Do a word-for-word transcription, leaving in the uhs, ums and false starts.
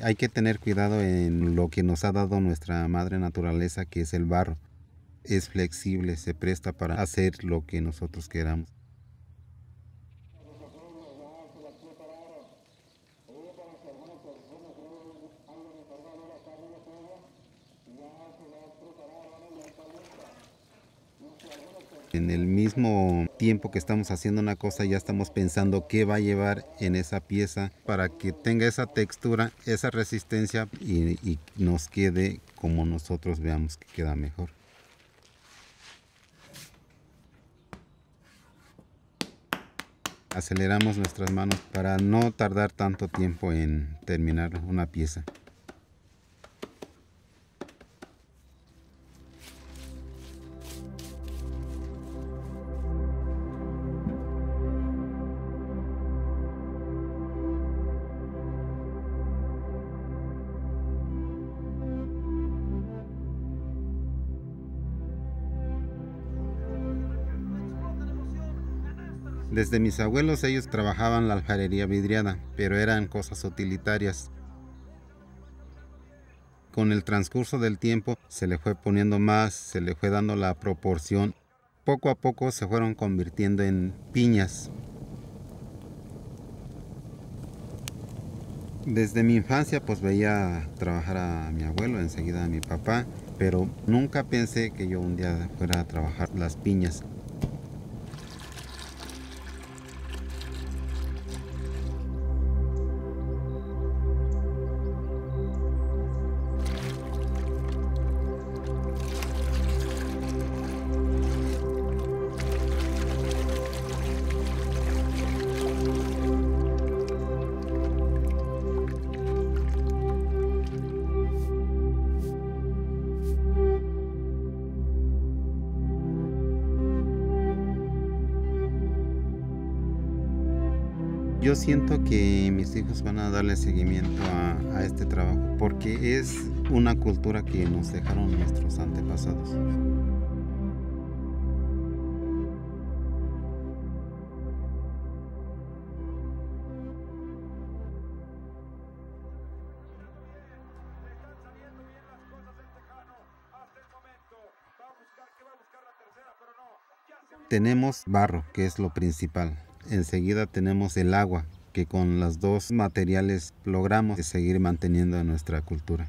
hay que tener cuidado en lo que nos ha dado nuestra madre naturaleza, que es el barro. Es flexible, se presta para hacer lo que nosotros queramos. En el mismo tiempo que estamos haciendo una cosa, ya estamos pensando qué va a llevar en esa pieza para que tenga esa textura, esa resistencia y, y nos quede como nosotros veamos que queda mejor. Aceleramos nuestras manos para no tardar tanto tiempo en terminar una pieza. Desde mis abuelos, ellos trabajaban la alfarería vidriada, pero eran cosas utilitarias. Con el transcurso del tiempo se le fue poniendo más, se le fue dando la proporción. Poco a poco se fueron convirtiendo en piñas. Desde mi infancia pues veía trabajar a mi abuelo, enseguida a mi papá, pero nunca pensé que yo un día fuera a trabajar las piñas. Yo siento que mis hijos van a darle seguimiento a, a este trabajo porque es una cultura que nos dejaron nuestros antepasados. Tenemos barro, que es lo principal. Enseguida tenemos el agua, que con los dos materiales logramos seguir manteniendo nuestra cultura.